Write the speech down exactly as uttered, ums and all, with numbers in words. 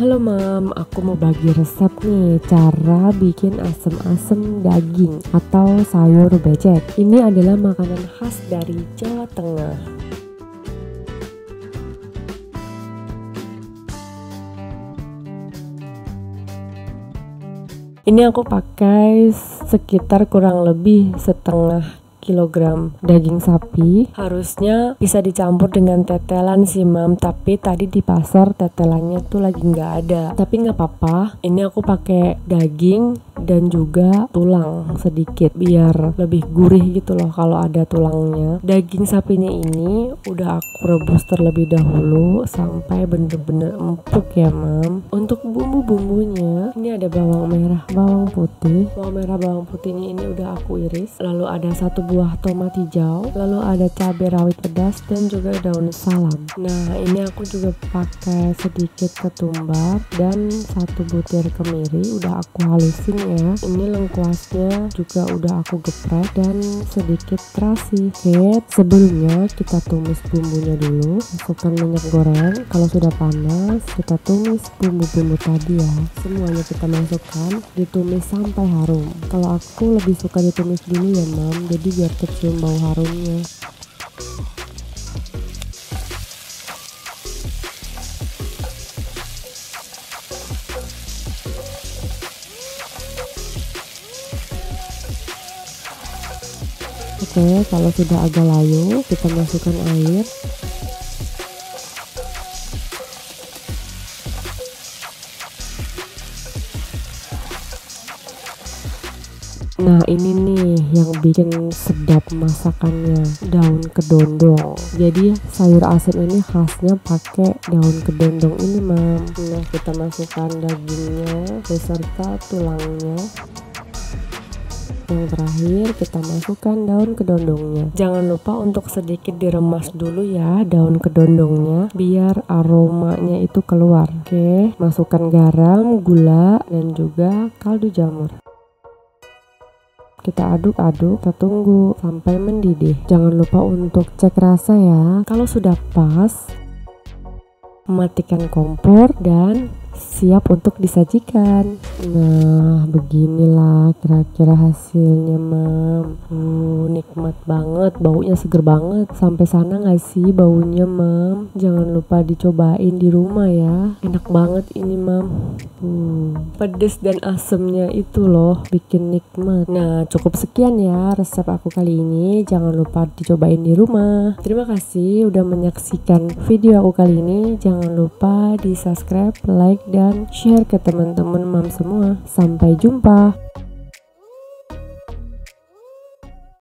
Halo mam, aku mau bagi resep nih cara bikin asem-asem daging atau sayur becek. Ini adalah makanan khas dari Jawa Tengah. Ini aku pakai sekitar kurang lebih setengah kilogram daging sapi. Harusnya bisa dicampur dengan tetelan sih mam, tapi tadi di pasar tetelannya tuh lagi nggak ada. Tapi nggak apa-apa, ini aku pakai daging dan juga tulang sedikit biar lebih gurih gitu loh kalau ada tulangnya. Daging sapinya ini udah aku rebus terlebih dahulu sampai bener-bener empuk ya mam. Untuk bumbu-bumbunya ini ada bawang merah, bawang putih. Bawang merah, bawang putihnya ini udah aku iris. Lalu ada satu buah tomat hijau, lalu ada cabai rawit pedas dan juga daun salam. Nah ini aku juga pakai sedikit ketumbar dan satu butir kemiri udah aku halusin ya. Ini lengkuasnya juga udah aku geprek dan sedikit terasi. Oke, sebelumnya kita tumis bumbunya dulu. Masukkan minyak goreng. Kalau sudah panas kita tumis bumbu-bumbu tadi ya. Semuanya kita masukkan, ditumis sampai harum. Kalau aku lebih suka ditumis dulu ya mam, jadi biar kecium bau harumnya. Oke, kalau sudah agak layu kita masukkan air. Nah ini nih yang bikin sedap masakannya, daun kedondong. Jadi sayur asem ini khasnya pakai daun kedondong ini mam. Nah kita masukkan dagingnya beserta tulangnya. Yang terakhir kita masukkan daun kedondongnya. Jangan lupa untuk sedikit diremas dulu ya daun kedondongnya biar aromanya itu keluar. Oke, masukkan garam, gula dan juga kaldu jamur. Kita aduk-aduk, kita tunggu sampai mendidih. Jangan lupa untuk cek rasa ya. Kalau sudah pas, matikan kompor dan siap untuk disajikan. Nah beginilah kira-kira hasilnya mam. uh, nikmat banget, baunya seger banget. Sampai sana gak sih baunya mam? Jangan lupa dicobain di rumah ya, enak banget ini mam. uh, pedes dan asemnya itu loh bikin nikmat. Nah cukup sekian ya resep aku kali ini. Jangan lupa dicobain di rumah. Terima kasih udah menyaksikan video aku kali ini. Jangan lupa di subscribe, like dan share ke teman-teman mam semua. Sampai jumpa.